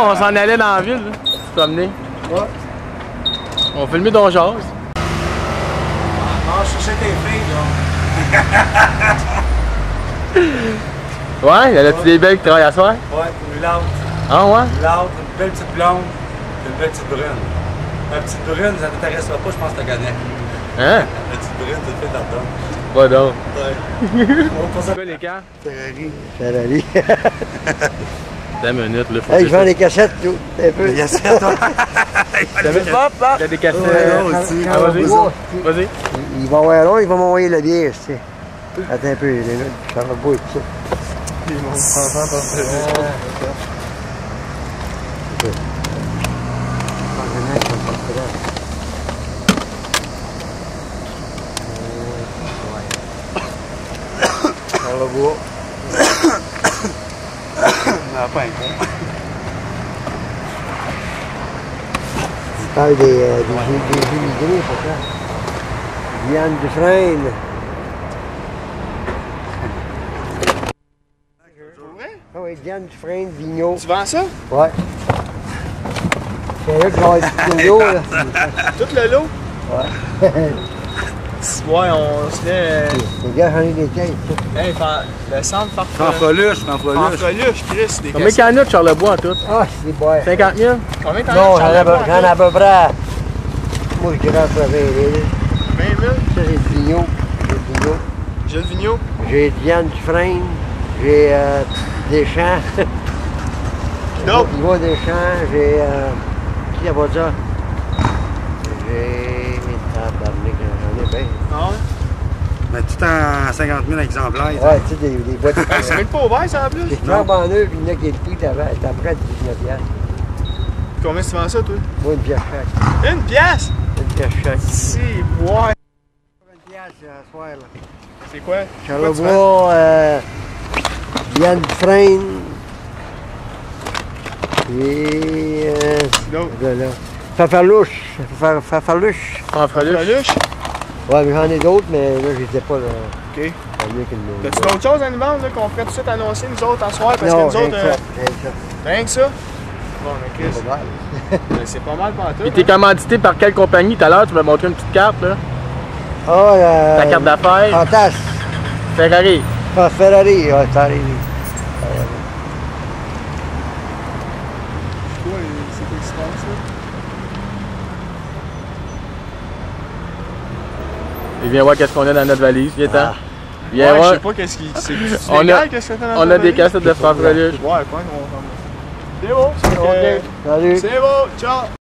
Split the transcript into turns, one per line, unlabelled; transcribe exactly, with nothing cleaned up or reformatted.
on s'en allait dans la ville, là. Tu te promener.
Ouais.
On va filmer ton jazz.
Ah, je cherchais tes filles, là.
Ouais, y en a-tu des belles qui travaillent à soir?
Ouais, une l'autre.
Ah ouais?
L'autre, une belle petite blonde, une belle petite brune. La petite brune, ça ne t'intéressera pas, je pense que tu connais.
Hein?
La petite brune, tu te fais là-dedans.
Pas donc.
Ouais. On va pas ça.
C'est les cartes?
Ferrari.
Ferrari.
Deux minutes, là. Faut
Hey,
que
je vends des cassettes, tout. Un peu.
Les cassettes, toi.
T'as vu? Hop, hop! T'as des cassettes.
Ouais, non, aussi.
Ah, vas-y. Vas-y.
Il va avoir long, il va m'envoyer la bière, tu sais. Attends un peu, les minutes, ça va pas être ça.
Ils vont se prendre par ce Dans le bois. On n'a pas un con.
Il parle des, euh, des, des immigrés, c'est ça. Diane Dufresne. Ah oui, Diane Dufresne, Vigneault.
Tu vends ça?
Ouais. C'est là que j'aurais du lot, là.
Tout le lot?
Ouais.
Ouais, on se fait.
Les gars, j'en ai des caisses, ça.
Hey, le centre farfelu.
Fanfreluche, fanfreluche.
Farfelu, Chris, des
Combien qu'il y en a de Charlebois en tout? Ah, c'est bon.
cinquante mille? Combien t'en as?
Non, j'en ai à peu- j'en ai à peu près. Moi, je dirais entre vingt mille.
vingt mille?
Ça, c'est du Vigneault. J'ai du Vigneault.
Gilles Vigneault?
J'ai Diane Dufresne. J'ai euh, Deschamps.
Qui d'autre?
Yvon Deschamps. J'ai. Euh, qui a pas ça? J'ai. Tabarnak, j'en ai bien.
Ah ouais?
Mais tout en cinquante mille exemplaires.
Ouais, tu sais, des, des boîtes.
Hey, c'est même pas ouvert, ça, en plus?
C'est flambant en neuf, puis il y en a qui est le prix, t'as près de dix-neuf piastres.
Combien tu vends ça, toi?
Moi, une pièce chaque.
Une pièce?
Une pièce chaque.
Si, ouais.
Une pièce ce soir, là.
C'est quoi?
Charlebois, euh, Diane Dufresne. Et. Euh,
L'autre.
là, là. Fafalouche. Fa- Fafalouche.
Farfelu?
Ouais, mais j'en ai d'autres, mais là, j'étais pas là.
OK.
Pas mieux que le
T'as-tu d'autres choses à nous vendre, là, qu'on ferait tout de suite annoncer, nous autres, en soir? Parce
Non,
que nous
rien
autres.
que
euh,
ça, rien que ça.
Rien que ça? Bon, mais Chris,
C'est pas mal.
ben, c'est pas mal pour tout.
Et t'es commandité par quelle compagnie? Tout à l'heure, tu m'as montré une petite carte, là.
Ah, euh,
Ta carte d'affaires.
Fantasme.
Ferrari.
Ah, Ferrari, ouais, Ferrari.
C'est quoi, c'est quoi qui se passe, là?
Et viens voir qu'est-ce qu'on a dans notre valise, viens-ten.
Ah.
Viens
Ouais, je
voir.
sais pas qu'est-ce qui. C'est c'est
On a-
légal, qu'est-ce que t'as dans
On
ta
a des
valise?
cassettes de Farfelu.
Ouais, quoi, on va. C'est beau, c'est
Ok, salut.
C'est beau, ciao!